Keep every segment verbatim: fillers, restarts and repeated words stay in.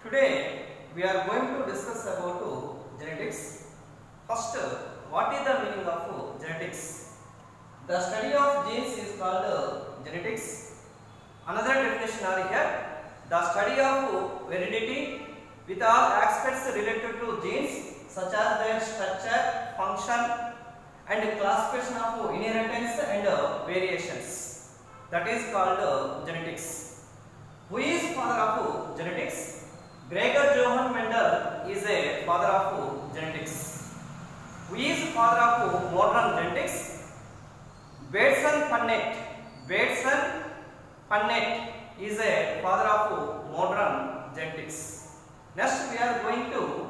Today we are going to discuss about genetics. First, what is the meaning of genetics? The study of genes is called genetics. Another definition are here: the study of heredity with all aspects related to genes such as their structure, function, and classification of inheritance and variations. That is called genetics. Who is father of genetics? Gregor Johann Mendel is a father of genetics. Who is father of modern genetics? Bateson Punnett. Bateson Punnett is a father of modern genetics. Next, we are going to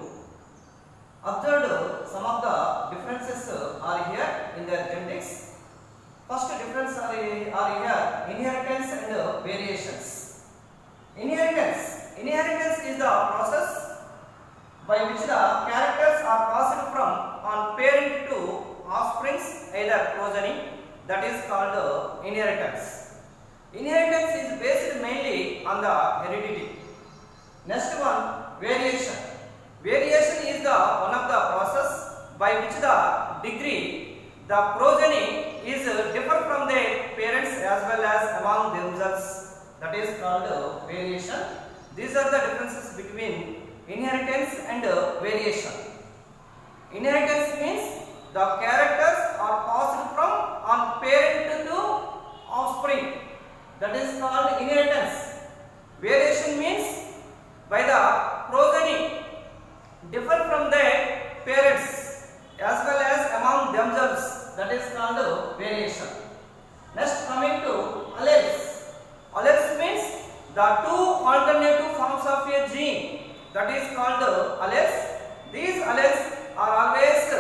observe some of the differences are here in the genetics. First difference are, are here inheritance and variations. Inheritance. Inheritance is the process by which the characters are passed from on parent to offsprings, either progeny. That is called inheritance. Inheritance is based mainly on the heredity. Next one, variation. Variation is the one of the process by which the degree the progeny is differ from their parents as well as among themselves. That is called variation. These are the differences between inheritance and variation. Inheritance means the characters are passed from on parent to offspring. That is called inheritance. Variation means by the progeny differ from their parents as well as among themselves. That is called variation. Next, coming to alleles. Alleles means the two alternative forms of a gene. That is called alleles. These alleles are always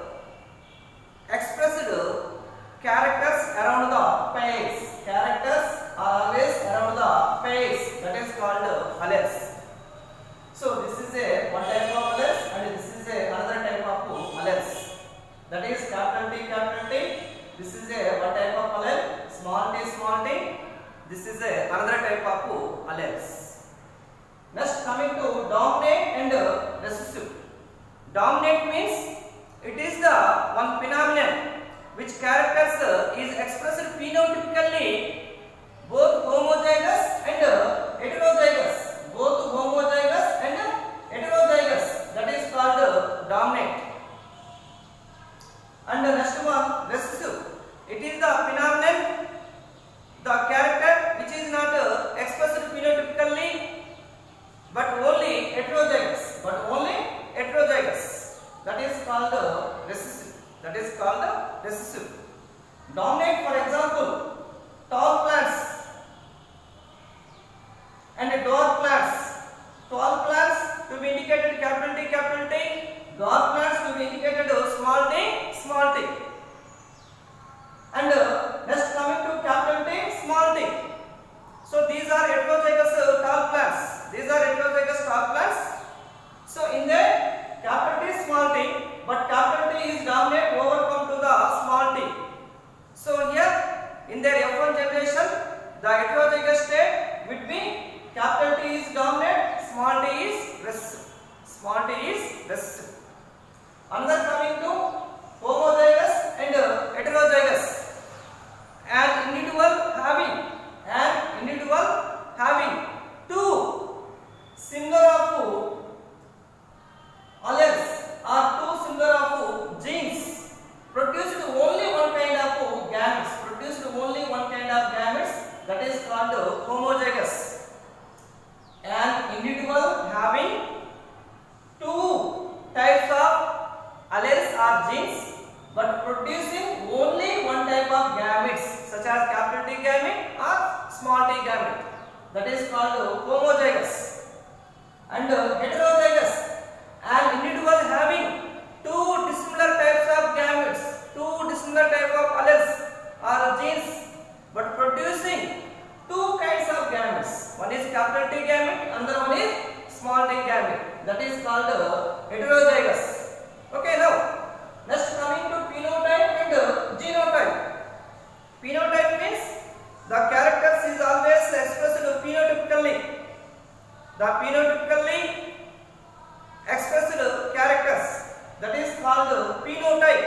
expressed characters around the pairs. Characters are always around the pairs. That is called alleles. So this is a one type of alleles and this is a another type of alleles. That is capital T, capital T. This is a one type of allele, small t, small t. This is a another type of alleles. Next, coming to dominant and recessive. Dominant means it is the one phenomenon which characters is expressed phenotypically both homozygous and heterozygous. Both homozygous and heterozygous. That is called dominant. And the next one, recessive. It is the phenomenon, the character which is not uh, expressed phenotypically but only heterozygous. But only heterozygous. That is called uh, recessive. That is called uh, recessive. Dominant, for example, tall plants and dwarf plants. Tall plants to be indicated capital T, capital T. Dwarf plants to be indicated small t, small t. And uh, next, coming to capital T, small t. So these are heterozygous uh, tall plants. These are heterozygous tall plants. So in the capital T, small t, but capital T is dominant overcome to the small t. So here in their F one generation, the heterozygous state would be capital T is dominant, small t is recessive. Small t is recessive. Another coming to homozygous and uh, heterozygous. An individual having an individual having two similar of alleles or two similar of genes produced only one kind of gametes. Produced only one kind of gametes. That is called homozygous. An individual having two types of alleles or genes but producing only one type of gametes such as capital T gamete or small t gamete. That is called homozygous. And uh, heterozygous. An individual having two dissimilar types of gametes, two dissimilar type of alleles or genes but producing two kinds of gametes. One is capital T gamete, another one is small t gamete. That is called uh, heterozygous. Okay, now next coming to phenotype and uh, genotype. Phenotype means the characters is always expressed phenotypically. the phenotypically expressed characters, that is called phenotype.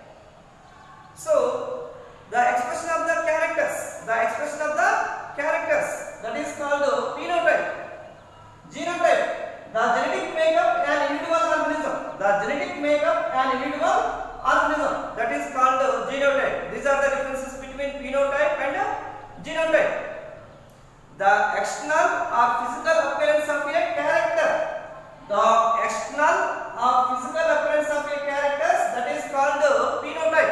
So the expression of the characters, the expression of the characters, that is called phenotype. Genotype, the genetic makeup and individual organism, the genetic makeup and individual organism, that is called genotype. These are the differences between phenotype and genotype. The external or physical appearance of a character, the external or physical appearance of a character, that is called phenotype.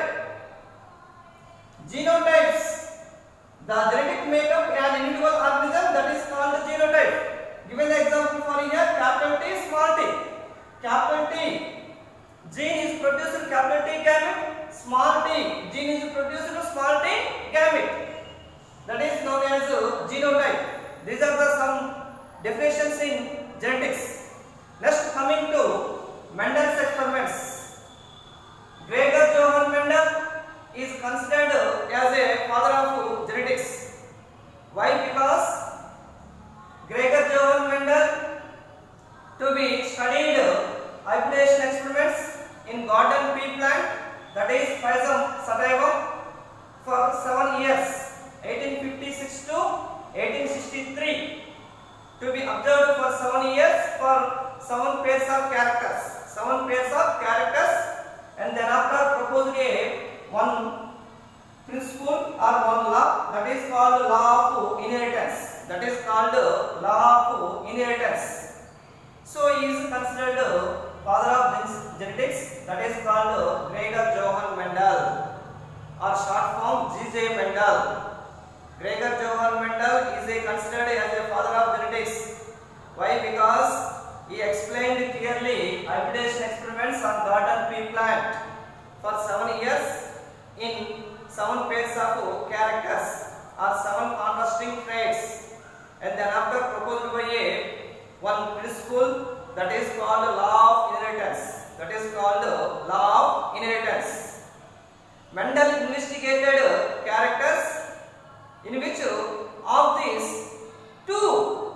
Genotypes, the genetic makeup and individual organism, that is called genotype. Given the example for here, capital T, small t. Capital T, gene is produced capital T gamete. Small t, gene is produced small t gamete. That is known as genotype. These are the some definitions in genetics. Next, coming to Mendel's experiments. Gregor Johann Mendel is considered as a father of genetics. Why? Because Gregor Johann Mendel to be studied hybridization experiments in garden pea plant, that is Physum sativum, for seven years, eighteen fifty-six to eighteen sixty-three, to be observed for seven years for seven pairs of characters, seven pairs of characters, and then after proposed a one principle or one law, that is called law of inheritance. That is called law of inheritance. So he is considered father of genetics. That is called Gregor Johann Mendel, or short form G J Mendel. Gregor Johann Mendel is a considered as a father of genetics. Why? Because he explained clearly hybridization experiments on garden pea plant for seven years in seven pairs of characters or seven contrasting traits, and then after proposed by a one principle, that is called law of inheritance. That is called law of inheritance. Mendel investigated characters in which of these two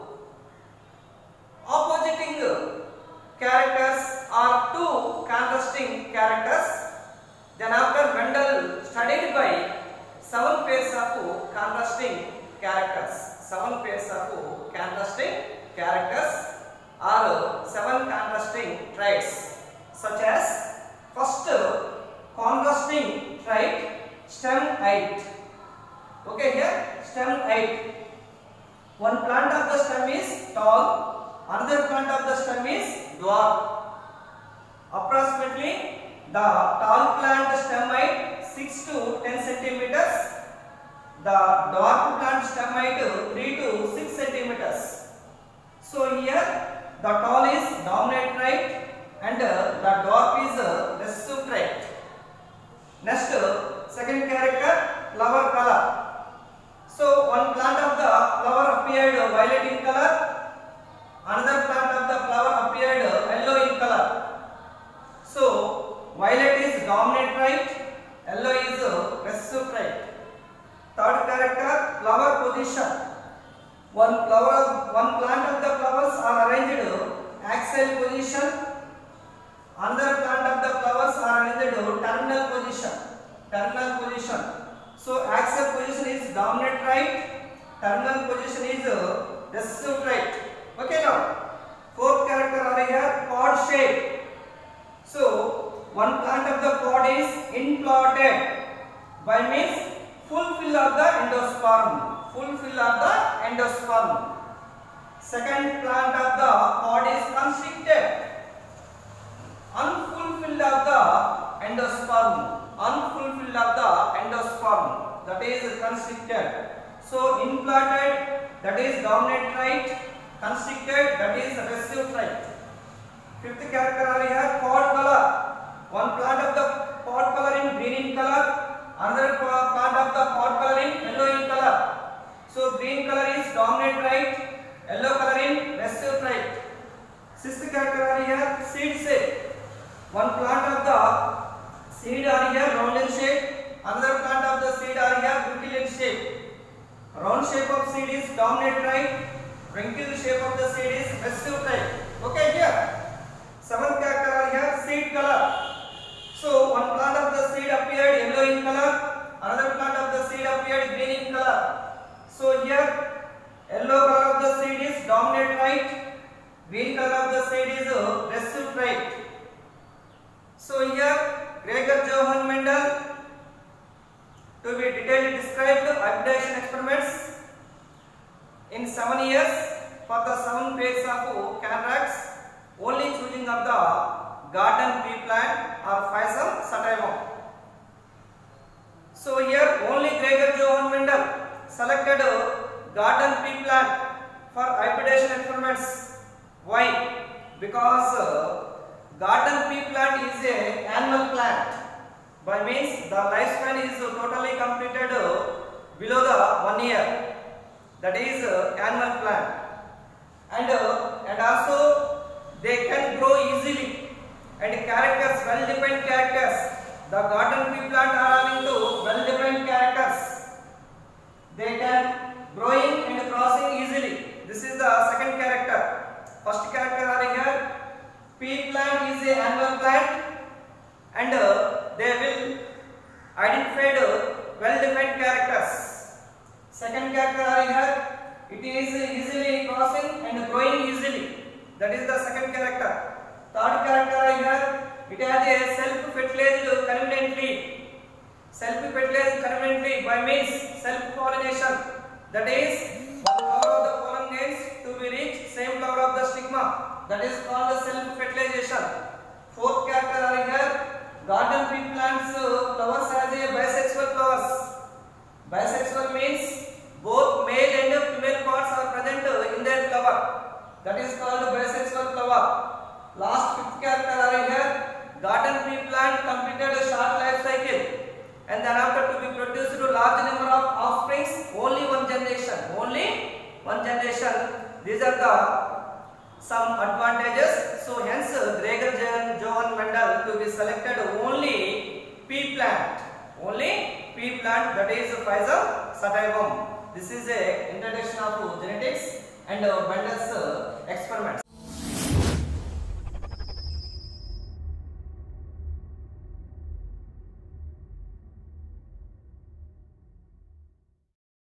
opposing characters are two contrasting characters. Then after Mendel studied by seven pairs of contrasting characters, seven pairs of contrasting characters or seven contrasting traits, such as first contrasting trait, stem height. Okay, here stem height. One plant of the stem is tall, another plant of the stem is dwarf. Approximately the tall plant stem height six to ten centimeters, the dwarf plant stem height three to six centimeters. So here the tall is dominant trait and the dwarf is recessive trait. Next, second character, flower color. So one plant of the flower appeared violet in color, another plant of the flower appeared yellow in color. So violet is dominant trait, yellow is recessive trait. Third character, flower position. One flower, one plant of the flowers are arranged axial position, another plant of the flowers are arranged terminal position. Terminal position. So axial position is dominant trait, terminal position is recessive trait. Okay, now fourth character are here, pod shape. So one plant of the pod is implanted by means fulfill of the endosperm. Fulfill of the endosperm. Second plant of the pod is constricted. Unfulfilled of the endosperm. Unfulfilled of the endosperm. That is constricted. So implanted, that is dominant trait. Constricted, that is recessive trait. Fifth character are here, pod color. One plant of the pod color in green in color, another plant of the pod color in yellow in color. So green color is dominant trait, yellow color in recessive trait. Sixth character are here, seed shape. One plant of the seed are here round in shape, another plant of the seed are here brittle in shape. Round shape of seed is dominant trait, Wrinkled shape of the seed is recessive type. Okay, here. Seventh character are here, seed color. So one plant of the seed appeared yellow in color, another plant of the seed appeared green in color. So here yellow color of the seed is dominant trait, green color of the seed is recessive trait. So here Gregor Johann Mendel to be detailedly described hybridization experiments in seven years for the seven pairs of cataracts, only choosing of the garden pea plant or Physarum sativum. So here only Gregor Johann Mendel selected garden pea plant for hybridization experiments. Why? Because uh, garden pea plant is a annual plant. By means the lifespan is totally completed below the one year. That is uh, annual plant. And uh, and also they can grow easily. And characters, well-defined characters. The garden pea plant are having two well-defined characters. They can growing and crossing easily. This is the second character. First character are here. Pea plant is a annual plant, and uh, they will identify uh, well-defined characters. Second character are here. It is easily crossing and growing easily. That is the second character. Third character are here. It has a self-fertilized conveniently. Self-fertilized conveniently by means self-pollination. That is, one flower of the pollen grains to be reached same flower of the stigma. That is called self-fertilization. Fourth character are here. Garden pea plants uh, flowers has a bisexual flowers. Bisexual means both male and female parts are present in their flower. That is called bisexual flower. Last fifth character are here. Garden pea plant completed a short life cycle, and then after to be produced a large number of offsprings, only one generation. Only one generation. These are the some advantages. So hence Gregor Johann Mendel to be selected only pea plant. Only pea plant, that is Physarum sativum. This is a introduction of genetics and Mendel's experiments.